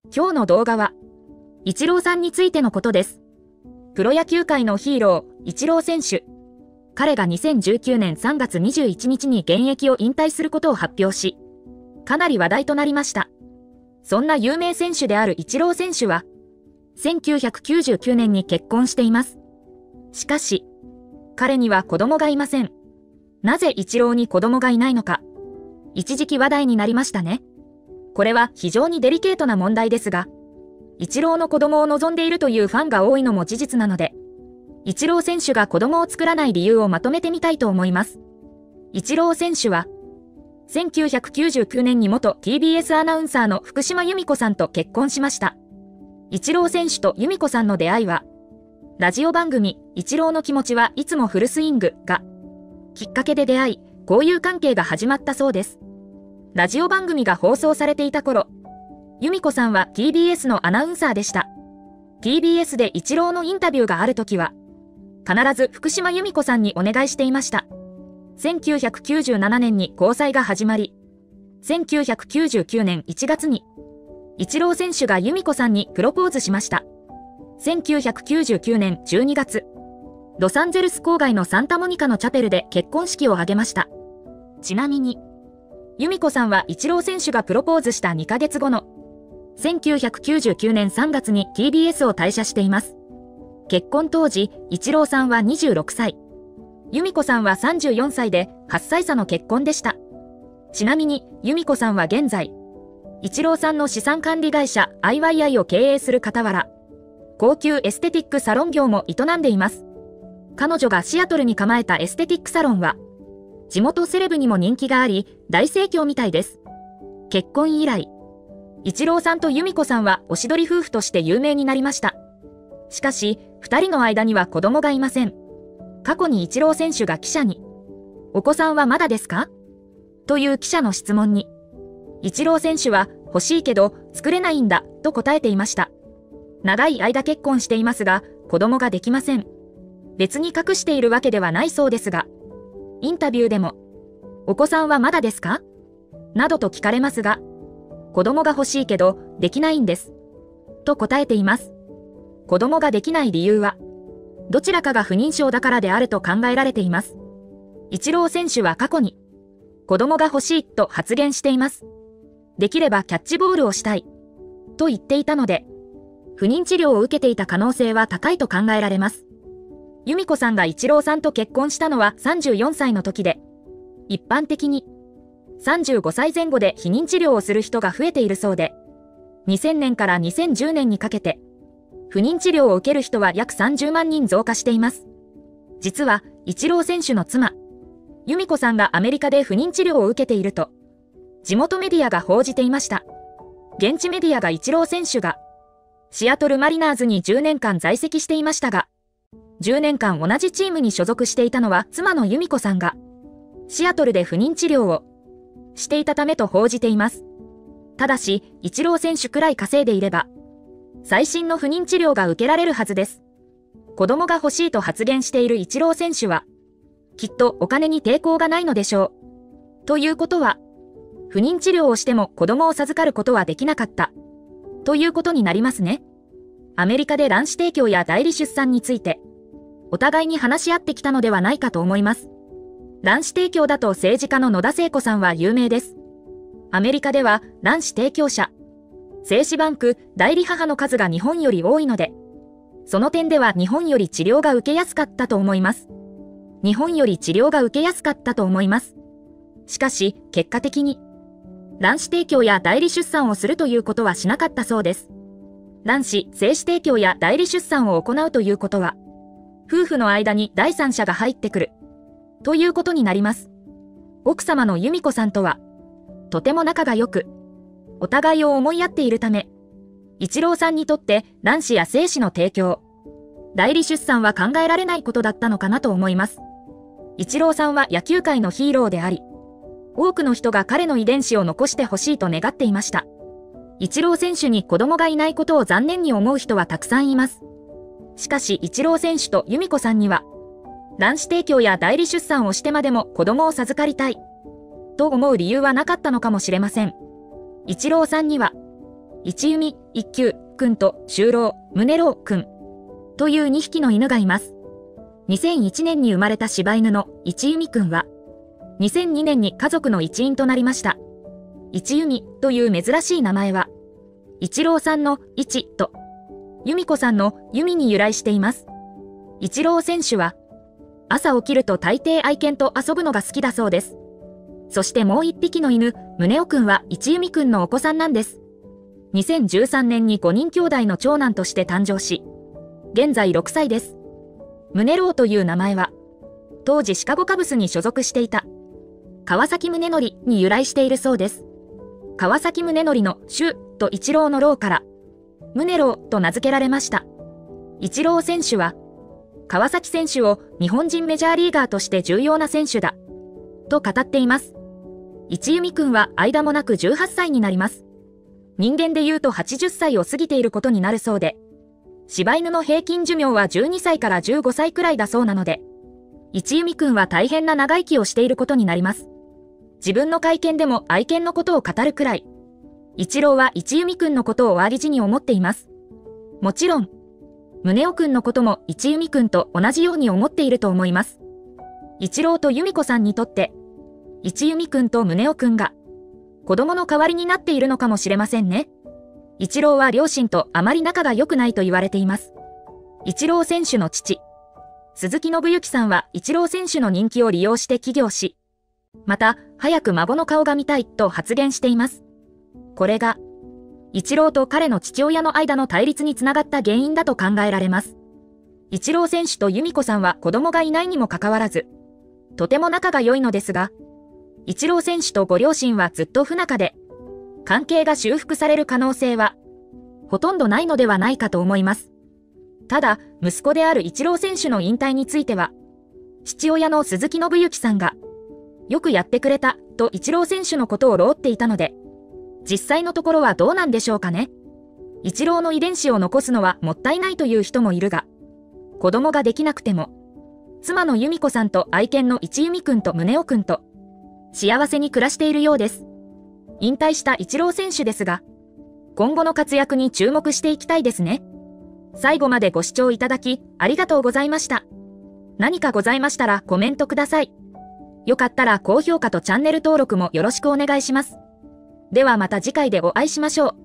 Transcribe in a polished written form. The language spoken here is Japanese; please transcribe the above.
今日の動画は、イチローさんについてのことです。プロ野球界のヒーロー、イチロー選手。彼が2019年3月21日に現役を引退することを発表し、かなり話題となりました。そんな有名選手であるイチロー選手は、1999年に結婚しています。しかし、彼には子供がいません。なぜイチローに子供がいないのか、一時期話題になりましたね。これは非常にデリケートな問題ですが、イチローの子供を望んでいるというファンが多いのも事実なので、イチロー選手が子供を作らない理由をまとめてみたいと思います。イチロー選手は、1999年に元 TBS アナウンサーの福島由美子さんと結婚しました。イチロー選手と由美子さんの出会いは、ラジオ番組、イチローの気持ちはいつもフルスイングが、きっかけで出会い、交友関係が始まったそうです。ラジオ番組が放送されていた頃、由美子さんは TBS のアナウンサーでした。TBS でイチローのインタビューがあるときは、必ず福島由美子さんにお願いしていました。1997年に交際が始まり、1999年1月に、イチロー選手が由美子さんにプロポーズしました。1999年12月、ロサンゼルス郊外のサンタモニカのチャペルで結婚式を挙げました。ちなみに、由美子さんはイチロー選手がプロポーズした2ヶ月後の1999年3月に TBS を退社しています。結婚当時、イチローさんは26歳。由美子さんは34歳で8歳差の結婚でした。ちなみに、由美子さんは現在、イチローさんの資産管理会社 IYI を経営する傍ら、高級エステティックサロン業も営んでいます。彼女がシアトルに構えたエステティックサロンは、地元セレブにも人気があり、大盛況みたいです。結婚以来、イチローさんと由美子さんはおしどり夫婦として有名になりました。しかし、二人の間には子供がいません。過去にイチロー選手が記者に、お子さんはまだですか？という記者の質問に、イチロー選手は欲しいけど作れないんだと答えていました。長い間結婚していますが、子供ができません。別に隠しているわけではないそうですが、インタビューでも、お子さんはまだですか？などと聞かれますが、子供が欲しいけどできないんです。と答えています。子供ができない理由は、どちらかが不妊症だからであると考えられています。イチロー選手は過去に、子供が欲しいと発言しています。できればキャッチボールをしたい。と言っていたので、不妊治療を受けていた可能性は高いと考えられます。由美子さんがイチローさんと結婚したのは34歳の時で、一般的に35歳前後で避妊治療をする人が増えているそうで、2000年から2010年にかけて、不妊治療を受ける人は約30万人増加しています。実は、イチロー選手の妻、由美子さんがアメリカで不妊治療を受けていると、地元メディアが報じていました。現地メディアがイチロー選手が、シアトルマリナーズに10年間在籍していましたが、10年間同じチームに所属していたのは妻の由美子さんが、シアトルで不妊治療をしていたためと報じています。ただし、イチロー選手くらい稼いでいれば、最新の不妊治療が受けられるはずです。子供が欲しいと発言しているイチロー選手は、きっとお金に抵抗がないのでしょう。ということは、不妊治療をしても子供を授かることはできなかった。ということになりますね。アメリカで卵子提供や代理出産について、お互いに話し合ってきたのではないかと思います。卵子提供だと政治家の野田聖子さんは有名です。アメリカでは卵子提供者、精子バンク、代理母の数が日本より多いので、その点では日本より治療が受けやすかったと思います。日本より治療が受けやすかったと思います。しかし、結果的に、卵子提供や代理出産をするということはしなかったそうです。卵子、精子提供や代理出産を行うということは、夫婦の間に第三者が入ってくる、ということになります。奥様の由美子さんとは、とても仲が良く、お互いを思いやっているため、イチローさんにとって卵子や精子の提供、代理出産は考えられないことだったのかなと思います。イチローさんは野球界のヒーローであり、多くの人が彼の遺伝子を残してほしいと願っていました。イチロー選手に子供がいないことを残念に思う人はたくさんいます。しかし、イチロー選手と由美子さんには、卵子提供や代理出産をしてまでも子供を授かりたい、と思う理由はなかったのかもしれません。イチローさんには、 一弓、一休くんと周郎、宗郎くんという2匹の犬がいます。2001年に生まれた柴犬の一弓くんは、2002年に家族の一員となりました。一弓という珍しい名前は、一郎さんの一と、由美子さんの弓に由来しています。一郎選手は、朝起きると大抵愛犬と遊ぶのが好きだそうです。そしてもう一匹の犬、宗男くんは一弓くんのお子さんなんです。2013年に5人兄弟の長男として誕生し、現在6歳です。宗郎という名前は、当時シカゴカブスに所属していた、川崎宗則に由来しているそうです。川崎宗則の周と一郎の郎から、宗郎と名付けられました。一郎選手は、川崎選手を日本人メジャーリーガーとして重要な選手だ、と語っています。一弓くんは間もなく18歳になります。人間で言うと80歳を過ぎていることになるそうで、柴犬の平均寿命は12歳から15歳くらいだそうなので、一弓くんは大変な長生きをしていることになります。自分の会見でも愛犬のことを語るくらい、一郎は一弓くんのことをおありじに思っています。もちろん、宗男くんのことも一弓くんと同じように思っていると思います。一郎と由美子さんにとって、一弓くんと宗男くんが子供の代わりになっているのかもしれませんね。一郎は両親とあまり仲が良くないと言われています。一郎選手の父、鈴木信之さんは一郎選手の人気を利用して起業し、また、早く孫の顔が見たいと発言しています。これが、一郎と彼の父親の間の対立につながった原因だと考えられます。一郎選手と由美子さんは子供がいないにもかかわらず、とても仲が良いのですが、一郎選手とご両親はずっと不仲で、関係が修復される可能性は、ほとんどないのではないかと思います。ただ、息子である一郎選手の引退については、父親の鈴木信之さんが、よくやってくれた、と一郎選手のことを論っていたので、実際のところはどうなんでしょうかね。一郎の遺伝子を残すのはもったいないという人もいるが、子供ができなくても、妻の由美子さんと愛犬の一弓くんと宗男くんと、幸せに暮らしているようです。引退した一郎選手ですが、今後の活躍に注目していきたいですね。最後までご視聴いただき、ありがとうございました。何かございましたらコメントください。よかったら高評価とチャンネル登録もよろしくお願いします。ではまた次回でお会いしましょう。